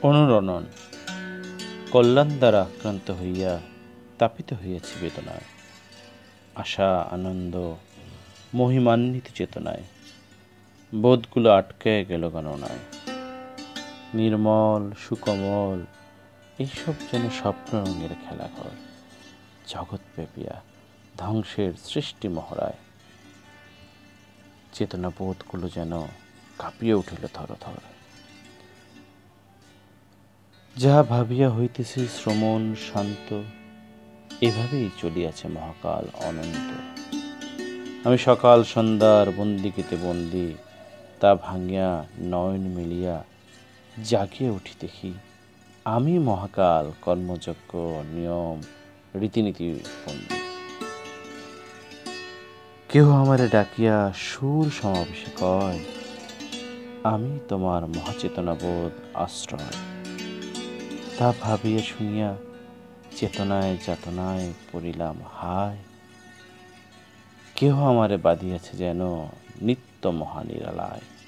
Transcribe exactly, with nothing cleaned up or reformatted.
অনুরণন। কল্যাণ দ্বারা আক্রান্ত হইয়া তাপিত হইয়াছি বেদনায়, আশা আনন্দ মহিমান্বিত চেতনায় বোধগুলো আটকে গেল গণনায়। নির্মল সুকমল এইসব যেন স্বপ্ন রঙের খেলাঘর, জগৎ পেপিয়া ধ্বংসের সৃষ্টি মহড়ায়। চেতনা বোধগুলো যেন কাঁপিয়ে উঠিল থরথর। যাহা ভাবিয়া হইতেছে শ্রমণ শান্ত, এভাবেই চলিয়াছে মহাকাল অনন্ত। আমি সকাল সন্ধ্যার বন্দিকেতে বন্দি, তা ভাঙিয়া নয়ন মিলিয়া জাগিয়ে উঠি দেখি আমি মহাকাল কর্মযজ্ঞ নিয়ম রীতিনীতি বন্দি। কেহ আমারে ডাকিয়া সুর সমাবেশে কয়, আমি তোমার মহাচেতনাবোধ আশ্রয়। তা ভাবিয়া শুনিয়া চেতনায় যাতনায় পড়িলাম হায়। কেহ আমারে বাঁধিয়াছে যেন নিত্য মহানিরালায়।